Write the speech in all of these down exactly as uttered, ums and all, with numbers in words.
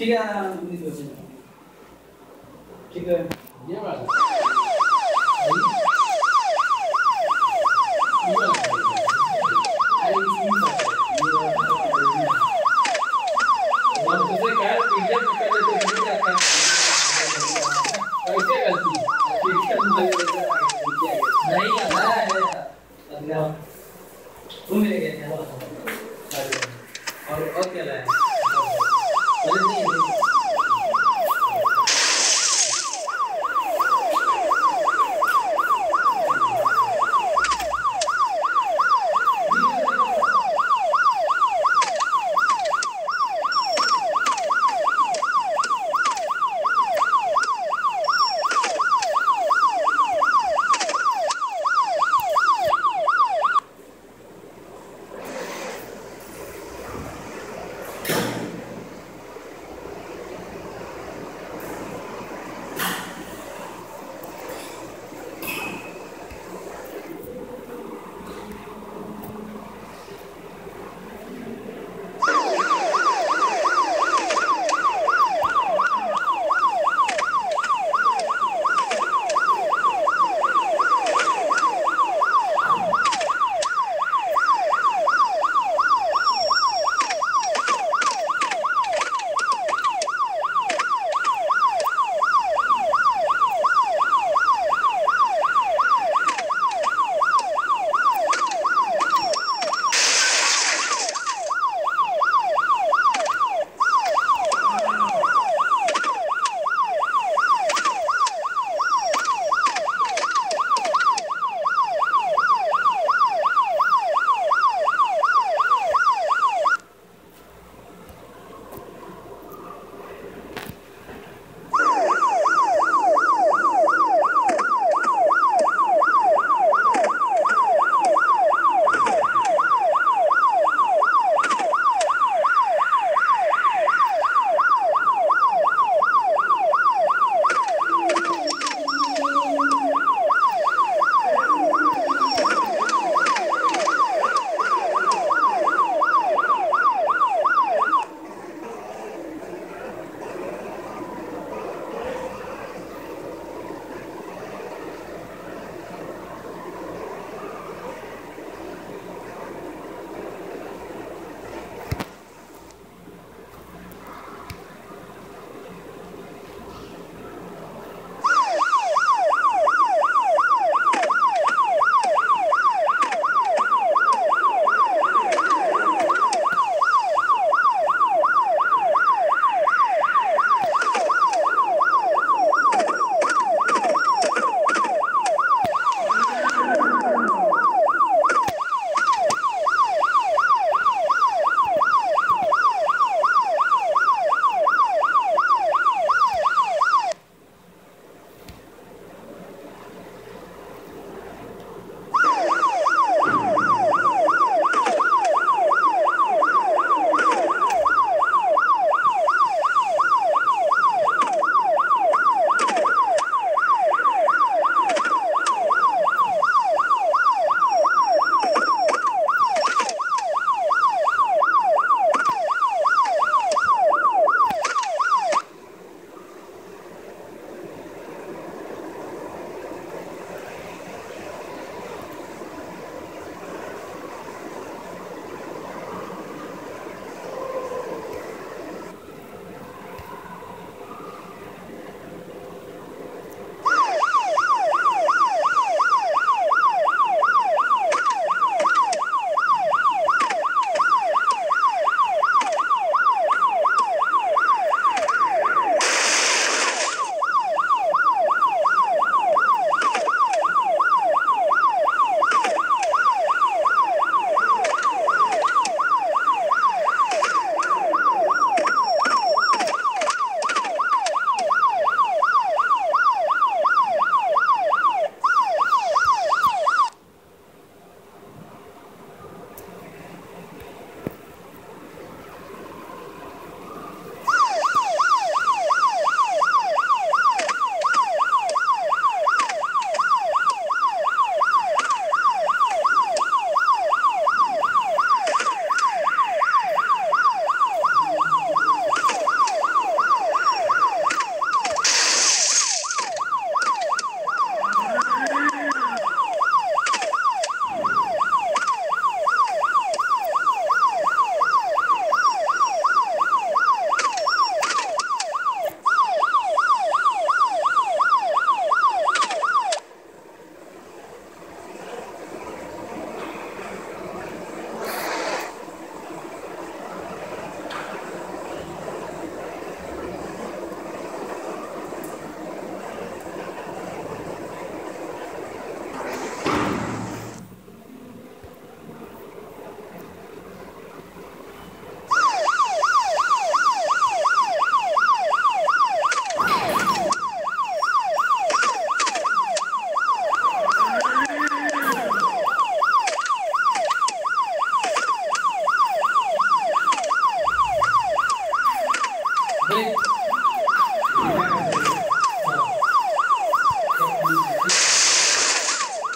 ठीक है ठीक है ये बात तुम ले गए और और क्या लाया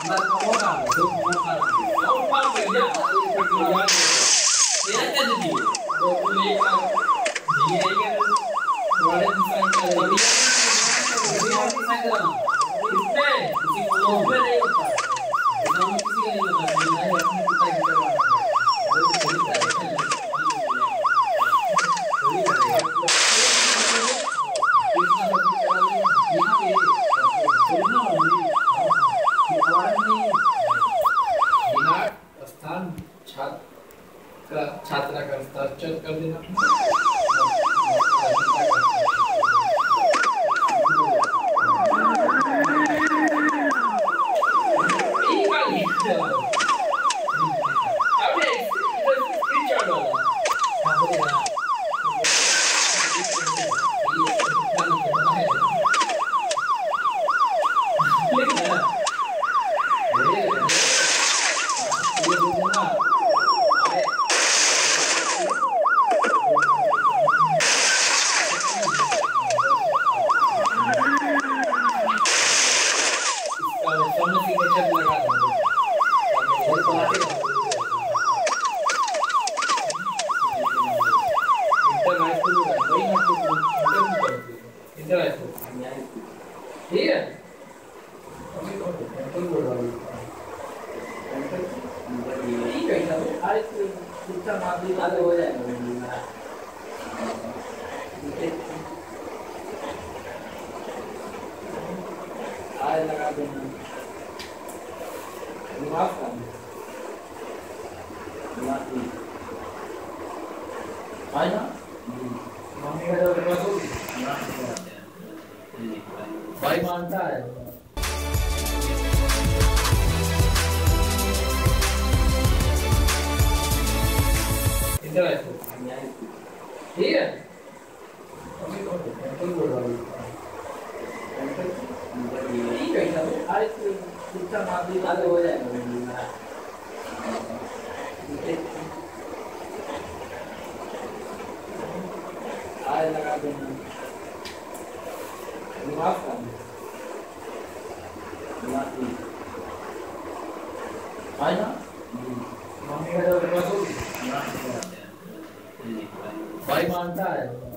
Ntar kamu kan, itu kamu kan. Kamu kan kerja, kerja. Dia kan jadi. Kalau kuliah kan, dia kan. Walau desain kalau dia, dia desain kan. इसमें किसी को में नहीं होता एग्जाम में किसी का नहीं होता नहीं है अपने पिता की तरह वो तो सही है सही है कृष्ण भक्ति चला यहाँ पे सुनना होगी आवाज नहीं बिहार स्थान छात्र छात्रा का हस्ताक्षर कर देना ठीक है ठीक है आज कितना मार्क्स आगे हो जाएगा आज लगा देना माफ कर है ना मम्मी का तो बस होगी भाई मानता है इधर है ठीक है ठीक है आज कितना मार्क्स आगे हो जाएगा आज लगा देना माफ कर है ना मम्मी का तो बस होगी भाई मानता है